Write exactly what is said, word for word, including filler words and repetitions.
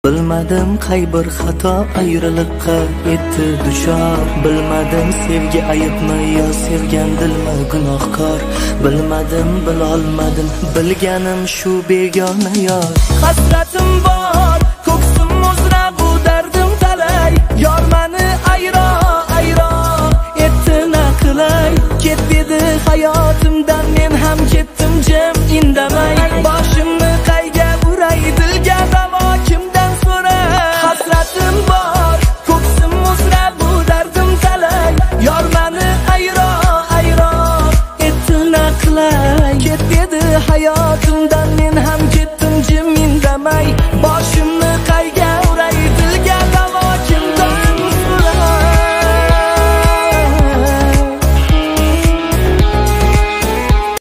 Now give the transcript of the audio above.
Bilmadim qay bir xato ayriliqqa etdi duchor. Bilmadim sevgi ayibmi yo sevgan dilmi gunohkor. Bilmadim bilolmadim bilganim shu begona yor. Hasratim bor ko'ksim uzra bu dardim talay. Yor mani ayro ayro etdi naqlay. Ket dedi hayotimdan men ham ketdim jim indamay. Boshimni qayga uray dilga davo kimdan so'ray. Hasratim bor ko'ksim uzra bu dardim talay. Yor mani ayro ayro etdi naqlay. Ket dedi hayot